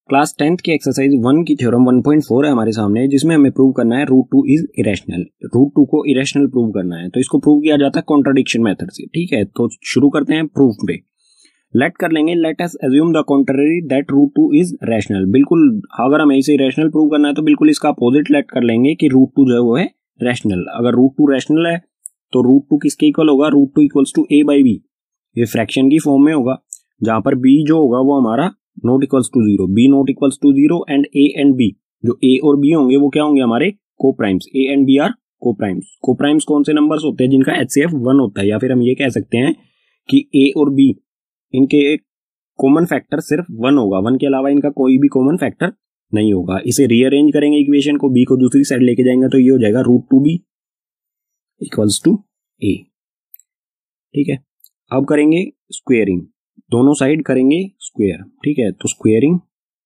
Class 10th की exercise 1 की theorem 1.4 है हमारे सामने, जिसमें हमें प्रूव करना है रूट 2 इज इरेशनल। रूट 2 को इरेशनल प्रूव करना है, तो इसको प्रूव किया जाता है कॉन्ट्राडिक्शन मेथड से। ठीक है, तो शुरू करते हैं प्रूफ पे। लेट कर लेंगे, let us assume the contrary that root 2 is rational. बिल्कुल अगर हमें इसे रैशनल प्रूव करना है तो बिल्कुल इसका अपोजिट लेट कर लेंगे कि रूट 2 जो है वो है रैशनल। अगर रूट 2 रैशनल है तो रूट 2 किसके इक्वल होगा? Root 2 equals to a by बी। ये फ्रैक्शन की फॉर्म में होगा, जहां पर b जो होगा वो हमारा not equals to zero, b not equals to zero and a and b, जो a और b होंगे वो क्या होंगे? हमारे coprimes. a and b are coprimes. Coprimes कौन से नंबर्स होते हैं? जिनका HCF 1 होता है, या फिर हम ये कह सकते हैं कि a और b इनके एक कॉमन फैक्टर सिर्फ 1 होगा, 1 के अलावा इनका कोई भी कॉमन फैक्टर नहीं होगा। इसे रीअरेंज करेंगे इक्वेशन को, b को दूसरी साइड लेके जाएंगे तो ये हो जाएगा root 2b equals to a। ठीक है, अब करेंगे स्क्वेयरिंग, दोनों साइड करेंगे स्क्वेयर। ठीक है, तो स्क्वेयरिंग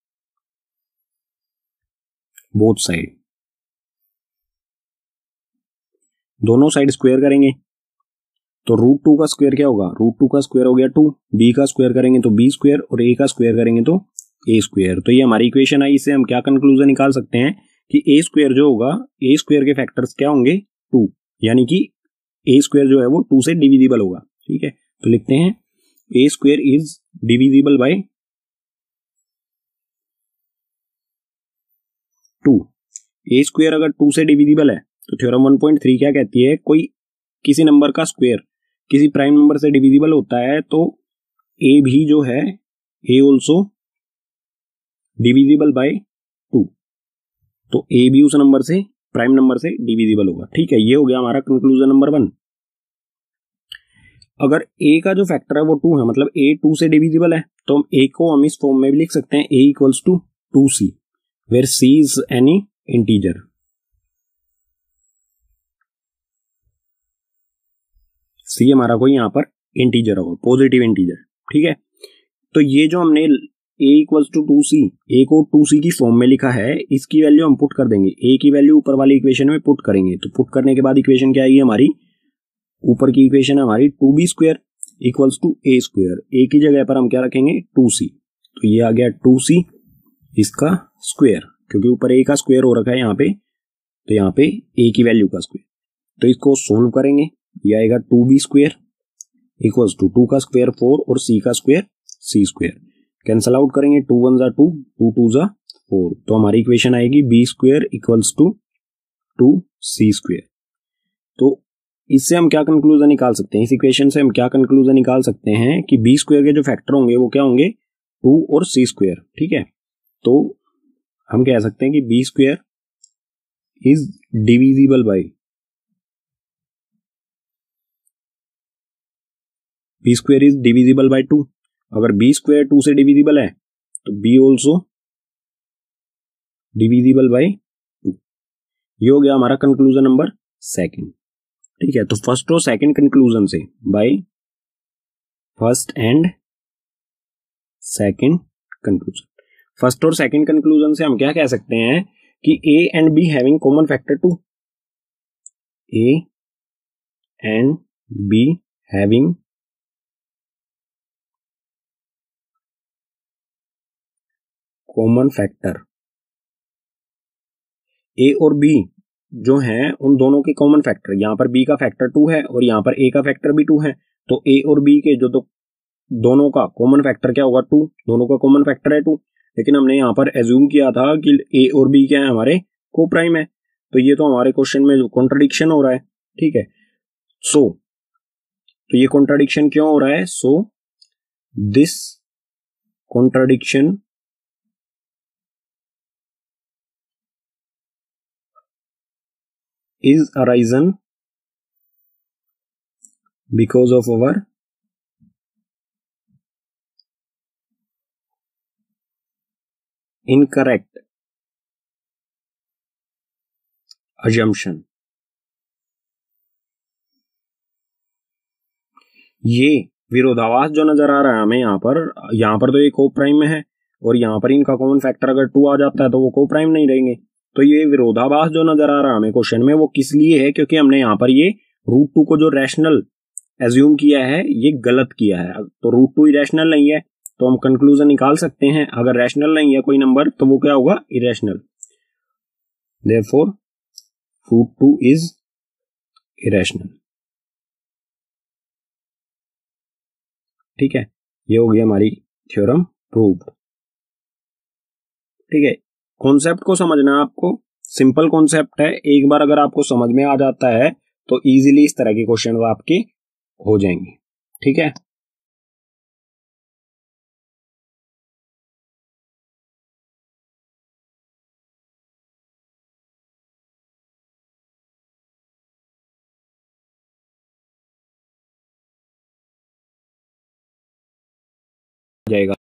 बोथ साइड, दोनों साइड स्क्वेयर करेंगे तो रूट 2 का स्क्वेयर क्या होगा? रूट 2 का स्क्वेयर हो गया 2, b का स्क्वेयर करेंगे तो b स्क्वेयर और a का स्क्वेयर करेंगे तो a स्क्वेयर। तो ये हमारी इक्वेशन आई। इससे हम क्या कंक्लूजन निकाल सकते हैं कि a स्क्वेयर जो होगा, a स्क्वेयर के फैक्टर्स क्या होंगे? 2, यानी कि a स्क्वेयर जो है वो 2 से डिविजिबल होगा। ठीक है, तो लिखते हैं a square is divisible by 2। a square अगर 2 से डिविजिबल है तो थ्योरम 1.3 क्या कहती है? कोई किसी नंबर का स्क्वेयर किसी प्राइम नंबर से डिविजिबल होता है तो a भी जो है a ऑल्सो डिविजिबल बाय 2, तो a भी उस नंबर से प्राइम नंबर से डिविजिबल होगा। ठीक है, ये हो गया हमारा कंक्लूजन नंबर 1। अगर a का जो फैक्टर है वो 2 है, मतलब a 2 से डिविजिबल है, तो हम a को हम इस फॉर्म में भी लिख सकते हैं a equals to 2c, where c is any integer. c हमारा कोई यहां पर इंटीजर होगा, पॉजिटिव इंटीजर। ठीक है, तो ये जो हमने a equals to 2c, a को 2c की फॉर्म में लिखा है, इसकी वैल्यू हम पुट कर देंगे। a की वैल्यू ऊपर वाली इक्वेशन में पुट करेंगे, तो पुट करने के बाद इक्वेशन क्या आएगी हमारी? ऊपर की इक्वेशन है हमारी 2b square equals to a square. a की जगह पर हम क्या रखेंगे? 2c, तो ये आ गया 2c इसका स्क्वेयर, क्योंकि ऊपर a का स्क्वेयर हो रखा है यहाँ पे, तो यहाँ पे a की वैल्यू का स्क्वेयर। तो इसको सोल्व करेंगे, ये आएगा 2b स्क्वेयर इक्वल्स टू 2 का स्क्वेयर 4 और c का square c square. Cancel out करेंगे, 2 1 जा 2, 2 2 जा 4, तो हमारी इक्वेशन आएगी b square equals to 2c square. तो इससे हम क्या कंक्लूजन निकाल सकते हैं? इस इक्वेशन से हम क्या कंक्लूजन निकाल सकते हैं कि b स्क्वेयर के जो फैक्टर होंगे वो क्या होंगे? 2 और c स्क्वेयर। ठीक है, तो हम कह सकते हैं कि b square is divisible by b square is divisible by 2। अगर b स्क्वेयर 2 से डिविजिबल है तो b ऑल्सो डिविजिबल बाय 2। ये हो गया हमारा कंक्लूजन नंबर 2। ठीक है, तो फर्स्ट और सेकंड कंक्लूजन से, by first and second conclusion, first और सेकंड कंक्लूजन से हम क्या कह सकते हैं कि a and b having common factor 2, a and b having common factor, a और b जो है उन दोनों के कॉमन फैक्टर, यहां पर b का फैक्टर 2 है और यहां पर a का फैक्टर भी 2 है, तो a और b के जो दोनों का कॉमन फैक्टर क्या होगा? 2, दोनों का कॉमन फैक्टर है 2। लेकिन हमने यहां पर एज्यूम किया था कि a और b क्या है? हमारे को प्राइम है, तो ये तो हमारे क्वेश्चन में कॉन्ट्रडिक्शन हो रहा है। ठीक है, तो ये कॉन्ट्रडिक्शन क्यों हो रहा है? So this contradiction is arisen because of our incorrect assumption। ये विरोधाभास जो नजर आ रहा है हमें यहाँ पर तो ये को प्राइम में है और यहाँ पर इनका कॉमन फैक्टर अगर 2 आ जाता है तो वो को प्राइम नहीं रहेंगे। तो ये विरोधाभास जो नजर आ रहा है हमें क्वेश्चन में, वो किस लिए है? क्योंकि हमने यहाँ पर ये रूट 2 को जो रैशनल एज्यूम किया है ये गलत किया है। तो रूट 2 इरेशनल नहीं है, तो हम कंक्लूजन निकाल सकते हैं, अगर रैशनल नहीं है कोई नंबर तो वो क्या होगा, irrational. Therefore root 2 is irrational. ठीक है, ये हो गई हमारी थ्योरम प्रूव्ड। ठीक है, कॉन्सेप्ट को समझना है आपको, सिंपल कॉन्सेप्ट है, एक बार अगर आपको समझ में आ जाता है तो इजीली इस तरह के क्वेश्चन आपके हो जाएंगे। ठीक है, जाएगा।